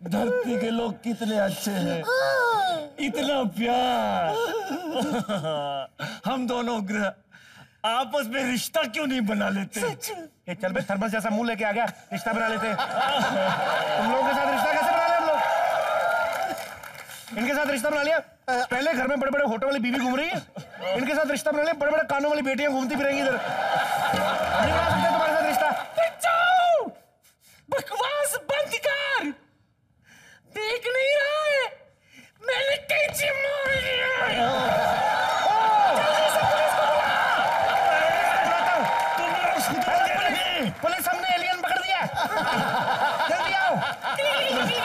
धरती के लोग कितने अच्छे हैं, इतना प्यार। हम दोनों ग्रह आपस में रिश्ता क्यों नहीं बना लेते? ये चल बे, थर्मस जैसा मुंह लेके आ गया, रिश्ता बना लेते। तुम लोगों के साथ रिश्ता कैसे बना लिया हम लोग? इनके साथ रिश्ता बना लिया। पहले घर में बड़े बड़े होटल वाली बीवी घूम रही है, इनके साथ रिश्ता बना लिया, बड़े बड़े कानों वाली बेटियां घूमती फिरेंगी इधर। नहीं बना सकते तुम्हारे साथ रिश्ता। बकवास बंद कर, देख नहीं रहा है मैंने कैची मार लिया। पुलिस, हमने एलियन पकड़ दिया। जल्दी आओ, जल्दी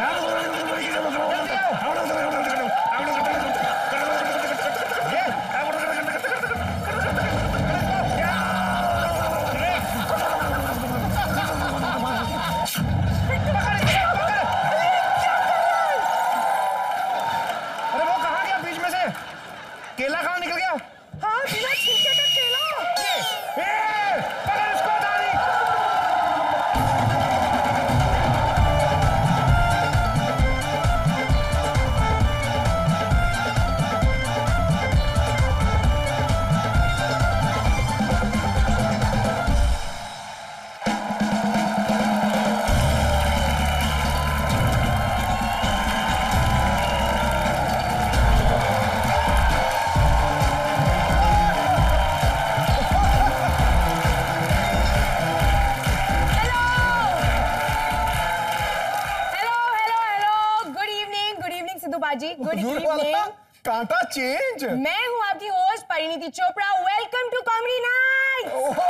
केला कहाँ निकल गया? हाँ, बिना छिलके का केला। पकड़ इसको, दादी। Good evening. कांटा चेंज। मैं हूँ आपकी host Parineeti Chopra. Welcome to comedy night.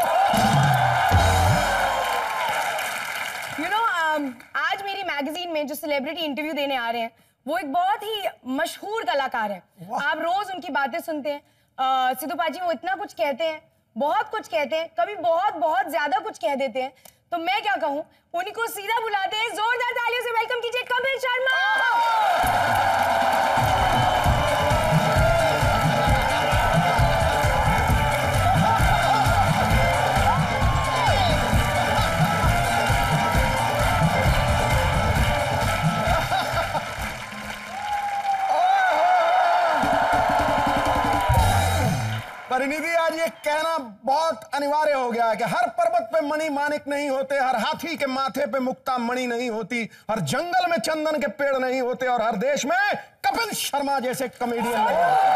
You know, आज मेरी मैगजीन में जो सेलिब्रिटी इंटरव्यू देने आ रहे हैं वो एक बहुत ही मशहूर कलाकार है। आप रोज उनकी बातें सुनते हैं। सिद्धू पाजी वो इतना कुछ कहते हैं, बहुत कुछ कहते हैं, कभी बहुत बहुत ज्यादा कुछ कह देते हैं। तो मैं क्या कहूँ, उन्हीं को सीधा बुलाते हैं। जोरदार तालियों से वेलकम कीजिए कपिल शर्मा। परिणीति, आज ये कहना बहुत अनिवार्य हो गया है कि हर पर्वत पे मणि माणिक नहीं होते, हर हाथी के माथे पे मुक्ता मणि नहीं होती, हर जंगल में चंदन के पेड़ नहीं होते और हर देश में कपिल शर्मा जैसे कॉमेडियन नहीं होते।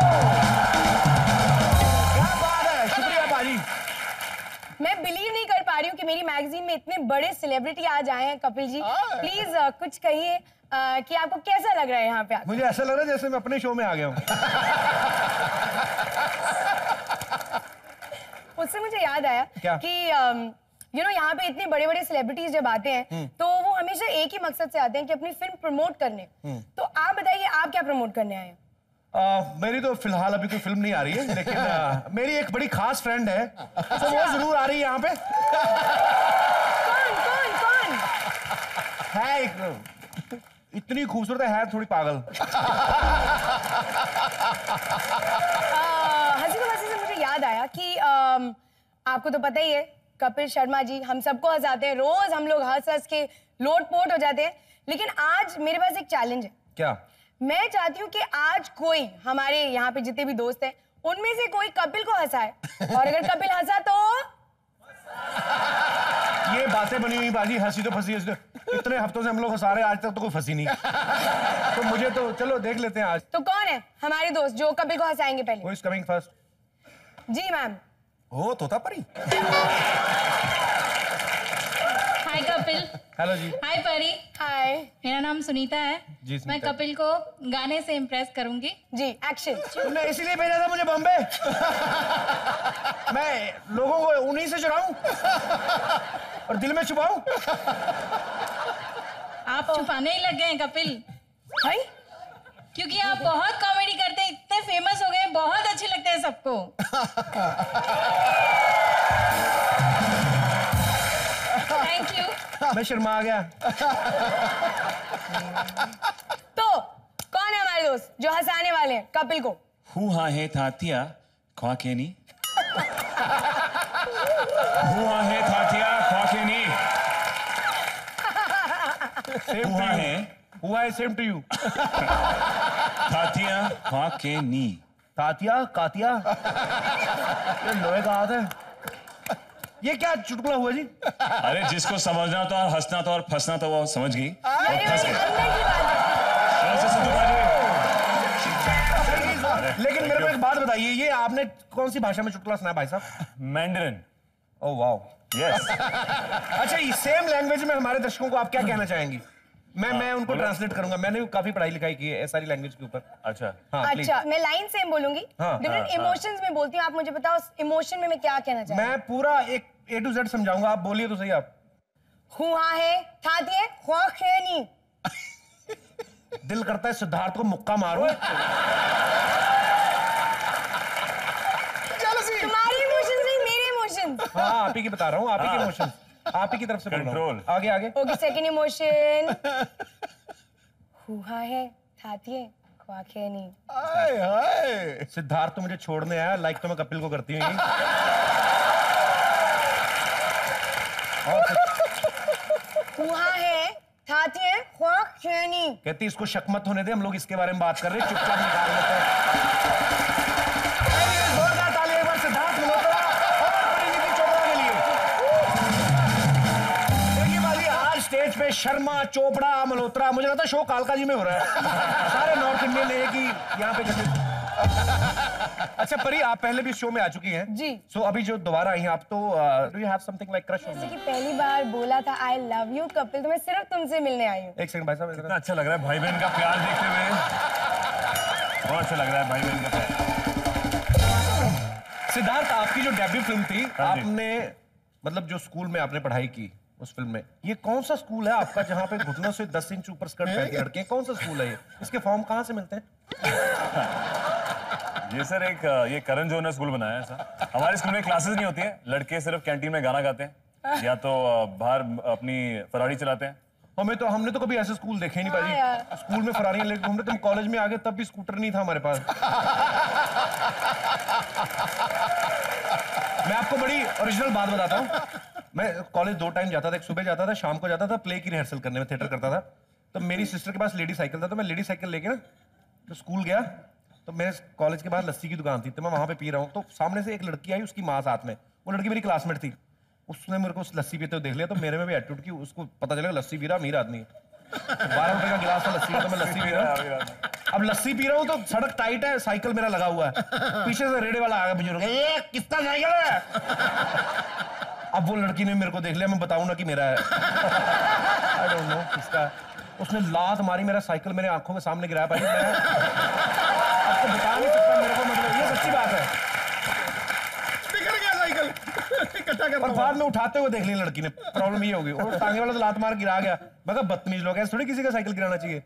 क्या बात है, शुक्रिया बाजी। मैं बिलीव नहीं कर पा रही हूँ कि मेरी मैगजीन में इतने बड़े सेलिब्रिटी आज आए हैं। कपिल जी प्लीज कुछ कहिए कि आपको कैसा लग रहा है यहाँ पे आकर? मुझे ऐसा लग रहा है जैसे मैं अपने शो में आ गया हूँ। उससे मुझे याद आया कि यू नो यहाँ पे इतने बड़े बड़े सेलिब्रिटीज जब आते हैं तो वो हमेशा एक ही मकसद से आते हैं कि अपनी फिल्म प्रमोट करने। तो आप बताइए, आप क्या प्रमोट करने आए हैं? मेरी तो फिलहाल अभी कोई फिल्म नहीं आ रही है, लेकिन मेरी एक बड़ी खास फ्रेंड है तो वो जरूर आ रही है यहाँ पे। कौन कौन कौन है? एक इतनी खूबसूरत है थोड़ी पागल। हंसी तो वैसे से मुझे याद आया कि आपको तो पता ही है कपिल शर्मा जी हम सबको हंसाते हैं, रोज हम लोग हंस हंस के लोटपोट हो जाते हैं। लेकिन आज मेरे पास एक चैलेंज है। क्या? मैं चाहती हूँ कि आज कोई हमारे यहाँ पे जितने भी दोस्त हैं उनमें से कोई कपिल को हंसाए, और अगर कपिल हंसा तो ये बातें बनी हुई बाजी, हंसी तो फंसी। इतने हफ्तों से हम लोग हंसा रहे, आज तक तो कोई फंसी नहीं। तो मुझे तो चलो देख लेते हैं आज। तो कौन है हमारे दोस्त जो कपिल को हंसाएंगे पहले? Who is coming first? जी मैम। हो तोता परी। हाय कपिल। हेलो जी। हाय परी। हाय, मेरा नाम सुनीता है। जी, मैं सुनीता। कपिल को गाने से इम्प्रेस करूंगी। जी एक्शन। तुमने इसीलिए भेजा था मुझे बॉम्बे? मैं लोगों को उन्हीं से चुराऊं और दिल में छुपाऊं? आप छुपाने ही लग गए हैं कपिल, हाय, क्योंकि आप बहुत कॉमेडी करते हैं, इतने फेमस हो गए, बहुत अच्छे लगते हैं सबको। Thank you. मैं शर्मा आ गया। तो कौन है हमारे दोस्त जो हंसाने वाले हैं कपिल को? हुआ है थातिया ख्वाकेनी, हुआ है थातिया ख्वाकेनी, हुआ है हुआ है सेम टू यू। तातिया के नी। तातिया कातिया ये लोहे का हाथ है। ये क्या चुटकुला हुआ जी? अरे जिसको समझना था, हंसना था और फंसना था वो समझ गई और अरे फंस वो गई। अंदर की बात है। ऐसे सिद्धू बाजी। लेकिन मेरे को एक बात बताइए, ये आपने कौन सी भाषा में चुटकुला सुना भाई साहब? मैंडरिन। Oh wow. यस। अच्छा, ये सेम लैंग्वेज में हमारे दर्शकों को आप क्या कहना चाहेंगी? मैं उनको ट्रांसलेट करूंगा, मैंने भी काफी पढ़ाई लिखाई की है सारी लैंग्वेज के ऊपर। अच्छा। हाँ, अच्छा, मैं लाइन सेम बोलूंगी, डिफरेंट इमोशंस में बोलती हूँ। आप मुझे बताओ इमोशन में मैं क्या कहना चाहती हूँ। मैं पूरा एक A to Z समझाऊंगा, आप बोलिए तो सही। आप हुआ है थातिए हुआ खेनी। दिल करता है सिद्धार्थ को मुक्का मारूं। तुम्हारे इमोशंस नहीं, मेरे इमोशंस। हाँ, आप ही की बता रहा हूँ, आप ही के इमोशंस, आप ही की तरफ से बोल रहा हूँ। Control। आगे आगे। ओके, सेकंड इमोशन हुआ है थातिए हुआ खेनी। हाय हाय। सिद्धार्थ तो मुझे छोड़ने आया, लाइक तो मैं कपिल को करती हूँ। हुआ है थातिए हुआ खेनी। कहती इसको शक मत होने दे, हम लोग इसके बारे में बात कर रहे हैं, चुपचाप निकाल लेते हैं। जोरदार ताली एक बार सिद्धार्थ मल्होत्रा और परिणीति चोपड़ा के लिए। देखिए वाली आज स्टेज पे शर्मा, चोपड़ा, मल्होत्रा, मुझे लगता है शो कालका जी में हो रहा है। सारे नॉर्थ इंडियन एक ही यहाँ पे जैसे। अच्छा परी, आप पहले भी शो में आ चुकी हैं जी। सो अभी जो दोबारा आई हैं आप, तो do you have something like crush on जैसे मी? कि पहली बार बोला था आई लव यू कपिल, तो मैं सिर्फ तुमसे मिलने आई हूँ। एक सेकंड भाई साहब, कितना अच्छा लग रहा है भाई बहन का प्यार देखते हुए। बहुत अच्छा लग रहा है भाई बहन का प्यार। सिद्धार्थ, आपकी जो डेब्यू फिल्म थी, हाँ जी। आपने मतलब जो स्कूल में आपने पढ़ाई की उस फिल्म में, ये कौन सा स्कूल है आपका जहाँ पे घुटनों से 10 इंच ऊपर स्कर्ट पहन के लड़के? कौन सा स्कूल है ये? इसके फॉर्म कहाँ से मिलते हैं? ये सर एक ये करण जोहर ने स्कूल बनाया है सर। हमारे स्कूल में क्लासेस नहीं होती है, लड़के सिर्फ कैंटीन में गाना गाते हैं या तो बाहर अपनी फरारी चलाते हैं। हमने तो कभी ऐसे स्कूल देखे ही नहीं हाँ पाजी। यार। स्कूल में फरारियां लेके घूम रहे, तुम कॉलेज में आ गए तब भी स्कूटर नहीं था हमारे पास। मैं आपको बड़ी ओरिजिनल बात बताता हूँ। मैं कॉलेज 2 टाइम जाता था, एक सुबह जाता था, शाम को जाता था प्ले की रिहर्सल करने में, थिएटर करता था। तो मेरी सिस्टर के पास लेडी साइकिल था, तो मैं लेडी साइकिल लेके ना तो स्कूल गया। तो मेरे कॉलेज के बाहर लस्सी की दुकान थी, तो मैं वहां पे पी रहा हूँ, तो सामने से एक लड़की आई, उसकी माँ साथ में। वो लड़की मेरी क्लासमेट थी। उसने मेरे को लस्सी पीते हुए देख लिया, तो मेरे में भी एटीट्यूड की, उसको पता चला लस्सी पी रहा अमीर आदमी है। 12 रुपए का गिलास था लस्सी का, तो मैं लस्सी पी रहा हूँ। अब लस्सी पी रहा हूँ तो सड़क टाइट है, साइकिल मेरा लगा हुआ है, पीछे से रेड़े वाला आ गया बुजुर्ग, ये किसका साइकिल है? अब वो लड़की ने मेरे को देख लिया, मैं बताऊं ना कि मेरा है। आई डोंट नो किसका है। उसने लात मारी, मेरा साइकिल मेरे आंखों के सामने गिराया भाई। मैं आपको बता नहीं सकता मेरे को, मतलब ये सच्ची बात है। बिगड़ गया साइकिल। इकट्ठा कर और बाद में उठाते हुए देख ली लड़की ने, प्रॉब्लम ये होगी। और टांगे वाला तो लात मार गिरा गया। मैं कहा बदतमीज लोग हैं, थोड़ी किसी का साइकिल गिराना चाहिए।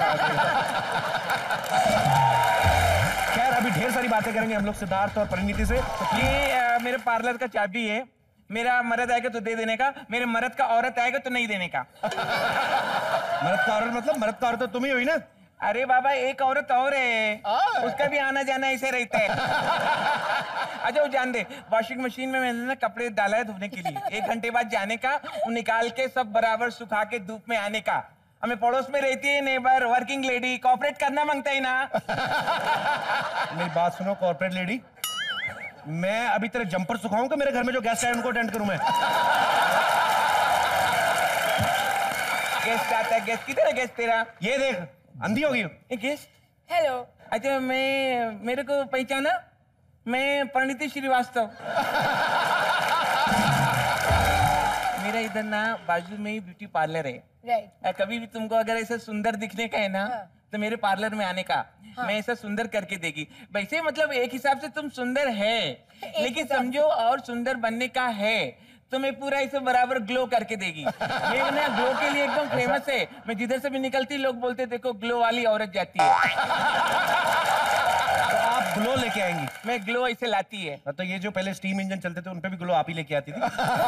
खैर अभी ढेर सारी बातें करेंगे हम लोग सिद्धार्थ और परिणीति से। तो ये मेरे पार्लर का चाबी है। मेरा मर्द आएगा तो दे देने का, मेरे मर्द का औरत आएगा तो नहीं देने का। मर्द का औरत मतलब? मर्द का औरत तो तुम ही हुई ना? अरे बाबा, एक औरत और है, उसका भी आना जाना ऐसे रहता है। अच्छा वो जान दे, वॉशिंग मशीन में मैंने ना कपड़े डाला है धोने के लिए, 1 घंटे बाद जाने का, वो निकाल के सब बराबर सुखा के धूप में आने का। हमें पड़ोस में रहती है नेबर, वर्किंग लेडी, कॉपरेट करना मांगता है ना। मेरी बात सुनो कॉर्पोरेट लेडी, मैं अभी तेरे जंपर सुखाऊं कि मेरे घर में जो गेस्ट आए उनको अटेंड करूं मैं? गेस्ट आता है, गेस्ट किधर है गेस्ट तेरा? ये देख अंधी होगी। ये गेस्ट? हेलो। अच्छा मेरे को पहचाना? मैं परिणीति श्रीवास्तव। मेरा इधर ना बाजू में ही ब्यूटी पार्लर है। राइट। कभी भी तुमको अगर ऐसा सुंदर दिखने का है ना, हाँ। तो मेरे पार्लर में आने का। हाँ। मैं ऐसा सुंदर करके देगी। वैसे मतलब एक हिसाब से तुम सुंदर है, लेकिन समझो और सुंदर बनने का है तो मैं पूरा इसे बराबर ग्लो करके देगी। ये ना ग्लो के लिए एकदम फेमस है। मैं जिधर से भी निकलती लोग बोलते देखो ग्लो वाली औरत जाती है। तो आप ग्लो लेके आएंगी? मैं ग्लो ऐसे लाती है। तो ये जो पहले स्टीम इंजन चलते थे उन पे भी ग्लो आप ही लेके आती थी?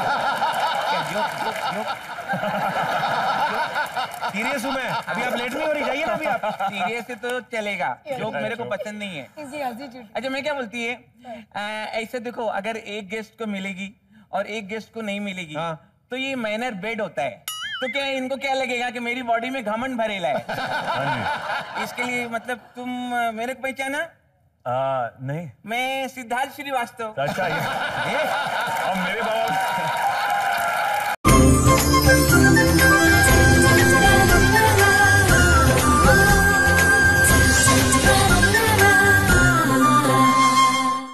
सीरियस हूँ मैं, अभी आप लेट नहीं हो रही, जाइए ना अभी आप। सीरियस है तो चलेगा, जोक मेरे को पसंद नहीं है। अच्छा मैं क्या बोलती है, ऐसे देखो अगर एक गेस्ट को मिलेगी और एक गेस्ट को नहीं मिलेगी, हाँ। तो ये मैनर बेड होता है। तो क्या इनको क्या लगेगा कि मेरी बॉडी में घमंड भरेला है? हाँ जी। इसके लिए मतलब तुम मेरे को पहचाना? नहीं। मैं सिद्धार्थ श्रीवास्तव। अच्छा ये अब मेरे